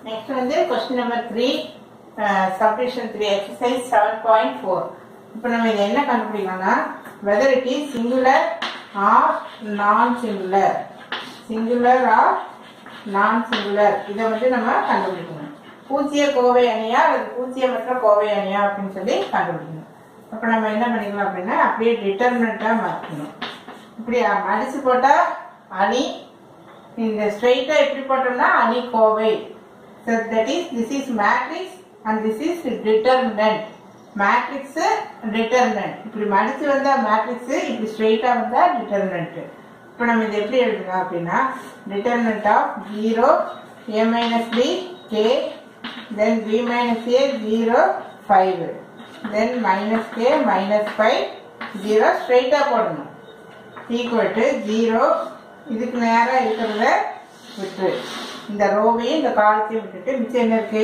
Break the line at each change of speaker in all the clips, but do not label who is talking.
Next வந்து question number 3 subdivision 3 exercise 7.4. இப்போ நம்ம இதை என்ன கண்டுபிடிக்கணும்னா whether it is singular or non-singular, singular or non-singular இதை வந்து நம்ம கண்டுபிடிக்கணும். பூஜ்ஜிய கோவை அணியா அல்லது பூஜ்ஜியமற்ற கோவை அணியா அப்படின்னு சொல்லி கண்டுபிடிக்கணும். அப்போ நம்ம என்ன பண்ணிக்கலாம் அப்படின்னா அப்படியே டிட்டர்மினண்டா மாற்றணும். இப்படி அடிச்சு போட்டா அணி, இந்த ஸ்ட்ரெயிட்டா இப்படி போட்டோம்னா அணி Kovai. So that is, this is matrix and this is determinant. Matrix determinant. இப்படி மடிச்சு வந்தா matrix, இப்படி ஸ்ட்ரெயிட்டா வந்தா determinant. இப்போ நம்ம இதை எப்படி எழுதலாம் அப்படின்னா determinant of 0 a minus b k then b minus a 0 5 then minus k minus 5 0 ஸ்ட்ரெயிட்டா போடணும் equal to 0. இதுக்கு நேரா இருக்கிறத விட்டு இந்த ரோவையும் இந்த காலத்தையும் விட்டுட்டு மிச்சம் என்ன இருக்கு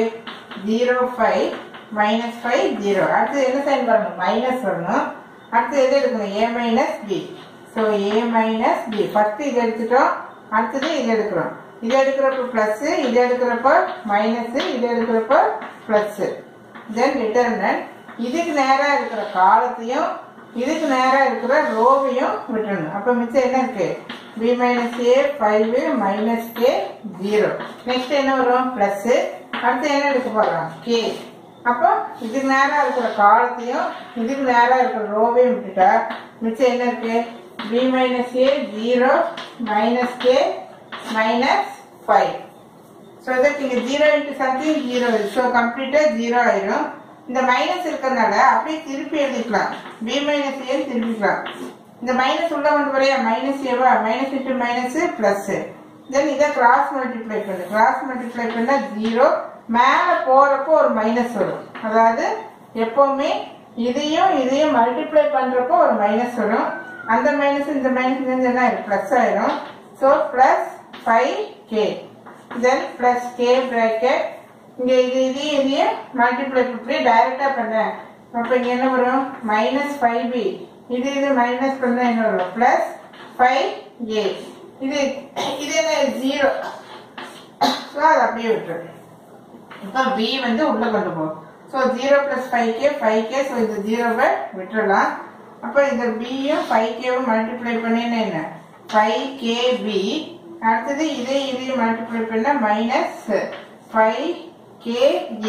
0 5 minus 5 0. அடுத்து என்ன சைன் வரணும் மைனஸ் வரணும். அடுத்து எது எடுக்கணும் a minus b. So a minus b first இது எடுத்துட்டோம், அடுத்தது இது எடுக்கிறோம். இது எடுக்கிறப்ப பிளஸ், இது எடுக்கிறப்ப மைனஸ், இது எடுக்கிறப்ப பிளஸ். தென் டிட்டர்மினன்ட் இதுக்கு நேரா இருக்கிற காலத்தையும் இதுக்கு நேரா இருக்கிற ரோவையும் விட்டுறணும். அப்ப மிச்சம் என்ன இருக்கு b minus a 5 minus k 0. Next என்ன வரும் பிளஸ். அடுத்து என்ன எடுக்க போறோம் k. அப்போ இதுக்கு நேரா இருக்கிற காலத்தையும் இதுக்கு நேரா இருக்கிற ரோவையும் விட்டுட்டா மிச்சம் என்ன இருக்கு b minus a 0 minus k minus 5. So இதற்கு இங்க 0 into something 0. ஸோ கம்ப்ளீட்டா 0 ஆயிரும். இந்த மைனஸ் இருக்கிறதுனால அப்படியே திருப்பி எழுதிக்கலாம், b minus a திருப்பிக்கலாம். இந்த மைனஸ் உள்ள கொண்டு வரையா மைனஸ் ஏவா minus into minus plus. Then இதை கிராஸ் மல்டிப்ளை பண்ணு, கிராஸ் மல்டிப்ளை பண்ணா 0. மேல போறப்போ ஒரு மைனஸ் வரும். அதாவது எப்பவுமே இதையும் மல்டிப்ளை பண்றப்போ ஒரு மைனஸ் வரும். அந்த மைனஸ் இந்த மைனஸ் என்ன பிளஸ் ஆயிரும். So plus 5k then plus k bracket. இங்க இதையும் மல்டிப்ளை பண்ணி டைரக்டா பண்ணேன். அப்ப இங்க என்ன வரும் மைனஸ் 5b. இது மைனஸ் பண்ணா என்ன வரும் பிளஸ் 5a. இது என்ன 0. ஸோ அது அப்படியே விட்டுரு. இப்போ b வந்து உள்ள கொண்டு போகும். So 0 plus 5k. ஸோ இந்த 0வை விட்டுறலாம். அப்போ இந்த b-யும் 5k-வும் மல்டிப்ளை பண்ணினா என்ன 5kb. அடுத்தது இதையும் மல்டிப்ளை பண்ணா மைனஸ் 5ka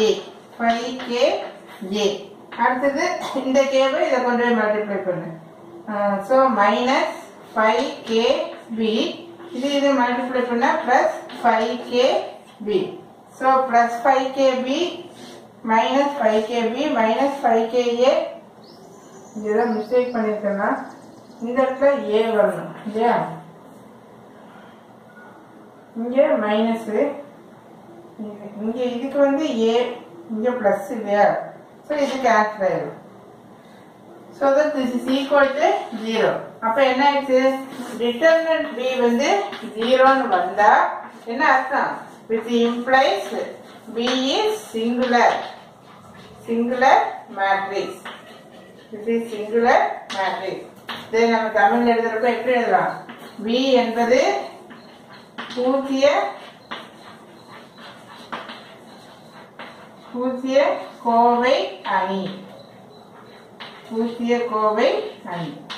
5ka. அடுத்தது இந்த கேவை இதை கொண்டு போய் மல்டிப்ளை பண்ணு. So minus 5kb. இது மல்டிப்ளை பண்ணா plus 5kb. So plus 5kb minus 5kb minus 5ka. இதெல்லாம் மிஸ்டேக் பண்ணிருக்கேன்னா இந்த இடத்துல a வரணும் இல்லையா, இங்க மைனஸ், இங்க இதுக்கு வந்து a, இங்க பிளஸ் இல்லையா. ஸோ இது கேன்சல் ஆயிடும். So that this is equal to 0. அப்ப என்ன ஆயிடுச்சு டிட்டர்மினன்ட் b வந்து 0ன்னு வந்தா என்ன அர்த்தம் which implies b is singular matrix. This is singular matrix. இதை நம்ம தமிழ்ல எழுதுறப்ப எப்படி எழுதலாம் b என்பது பூஜ்ஜிய கோவை அணி, பூஜ்ஜிய கோவை அணி.